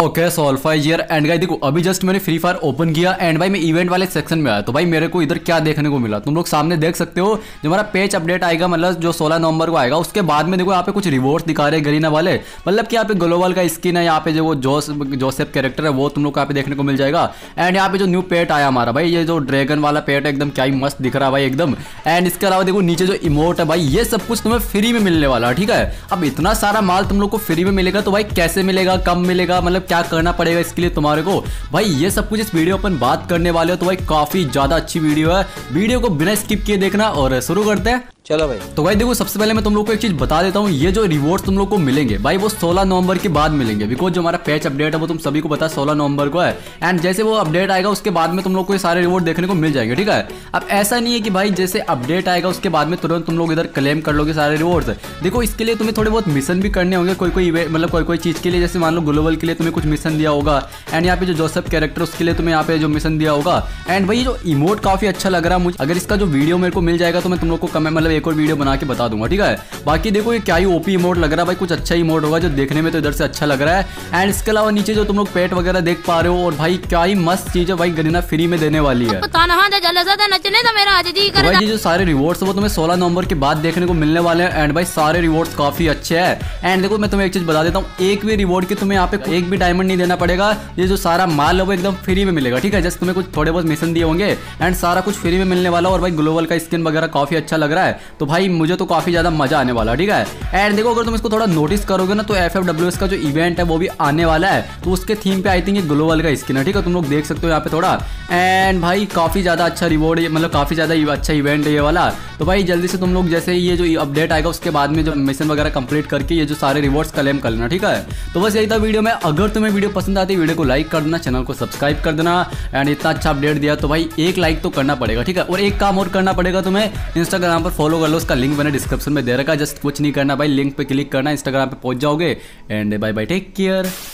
Okay सोल्फा year end guys देखो अभी जस्ट मैंने फ्री फायर ओपन किया एंड भाई मैं इवेंट वाले सेक्शन में आया तो भाई मेरे को इधर क्या देखने को मिला तुम लोग सामने देख सकते हो। जो हमारा पेज अपडेट आएगा मतलब जो 16 नवंबर को आएगा उसके बाद में देखो यहाँ पे कुछ रिवॉर्ड्स दिखा रहे हैं गरीना वाले, मतलब कि यहाँ पे ग्लोबल का स्किन है, यहाँ पे जो वो जोसेफ कैरेक्टर है वो तुम लोग को यहाँ पे देखने को मिल जाएगा। एंड यहाँ पे जो न्यू पेट आया हमारा भाई ये जो ड्रैगन वाला पेट है एकदम क्या ही मस्त दिख रहा है भाई एकदम। एंड इसके अलावा देखो नीचे जो इमोट है भाई ये सब कुछ तुम्हें फ्री में मिलने वाला है। ठीक है, अब इतना सारा माल तुम लोग को फ्री में मिलेगा तो भाई कैसे मिलेगा, कब मिलेगा, मतलब क्या करना पड़ेगा इसके लिए तुम्हारे को भाई ये सब कुछ इस वीडियो अपन बात करने वाले हो। तो भाई काफी ज्यादा अच्छी वीडियो है, वीडियो को बिना स्किप किए देखना और शुरू करते हैं। चलो भाई। तो भाई देखो सबसे पहले मैं तुम लोग को एक चीज बता देता हूँ, ये जो रिवॉर्ड्स तुम लोग को मिलेंगे भाई वो 16 नवंबर के बाद मिलेंगे, बिकॉज जो हमारा पैच अपडेट है वो तुम सभी को पता है 16 नवंबर को है। एंड जैसे वो अपडेट आएगा उसके बाद में तुम लोग को ये सारे रिवॉर्ड देखने को मिल जाएंगे। ठीक है, अब ऐसा नहीं है कि भाई जैसे अपडेट आएगा उसके बाद में तुरंत तुम लोग इधर क्लेम कर लोगे सारे रिवॉर्ड्स। देखो इसके लिए तुम्हें थोड़े बहुत मिशन भी करने होंगे, कोई मतलब कोई चीज के लिए, जैसे मान लो ग्लोबल के लिए तुम्हें कुछ मिशन दिया होगा एंड यहाँ पे जो जोसेफ कैरेक्टर उसके लिए तुम्हें यहाँ पे जो मिशन दिया होगा। एंड भाई जो इमोट काफी अच्छा लग रहा है मुझे, अगर इसका जो वीडियो मेरे को मिल जाएगा तो मैं तुम लोग को मतलब एक और वीडियो बना के बता दूंगा। ठीक है, बाकी देखो ये क्या ही ओपी इमोट लग रहा है भाई, कुछ अच्छा इमोट होगा जो देखने में तो इधर से अच्छा लग रहा है। एंड इसके अलावा नीचे जो तुम लोग पेट वगैरह देख पा रहे हो और भाई क्या ही मस्त चीज है भाई गरीना फ्री में देने वाली है। तो भाई ये जो सारे रिवॉर्ड्स वो तुम्हें 16 नवंबर के बाद देखने को मिलने वाले हैं। एंड भाई सारे रिवॉर्ड्स काफी अच्छे हैं। एंड देखो मैं तुम्हें एक चीज बता देता हूँ, एक भी रिवॉर्ड की तुम्हें यहाँ पे एक भी डायमंड नहीं देना पड़ेगा, ये जो सारा माल है वो एकदम फ्री में मिलेगा। ठीक है, जैसे तुम्हें कुछ थोड़े बहुत मिशन दिए होंगे एंड सारा कुछ फ्री में मिलने वाला। और भाई ग्लोबल का स्किन वगैरह काफी अच्छा लग रहा है तो भाई मुझे तो काफी ज्यादा मजा आने वाला। ठीक है, एंड देखो अगर तुम इसको थोड़ा नोटिस करोगे ना तो FFWS का जो इवेंट है वो भी आने वाला है, तो उसके थीम पे आई थिंक ये ग्लोबल का स्किन है। ठीक है, तुम लोग देख सकते हो यहाँ पे थोड़ा। एंड भाई काफी ज्यादा अच्छा रिवॉर्ड, मतलब काफी ज्यादा अच्छा इवेंट है ये वाला। तो भाई जल्दी से तुम लोग जैसे ये जो अपडेट आएगा उसके बाद में जो मिशन वगैरह कंप्लीट करके ये जो सारे रिवॉर्ड्स क्लेम कर लेना। ठीक है, तो बस यही था वीडियो में। अगर तुम्हें वीडियो पसंद आती है वीडियो को लाइक कर देना, चैनल को सब्सक्राइब कर देना। एंड इतना अच्छा अपडेट दिया तो भाई एक लाइक तो करना पड़ेगा। ठीक है, और एक काम और करना पड़ेगा, तुम्हें इंस्टाग्राम पर फॉलो कर लो, उसका लिंक मैंने डिस्क्रिप्शन में दे रखा है। जस्ट कुछ नहीं करना भाई, लिंक पे क्लिक करना, इंस्टाग्राम पे पहुंच जाओगे। And bye bye, take care.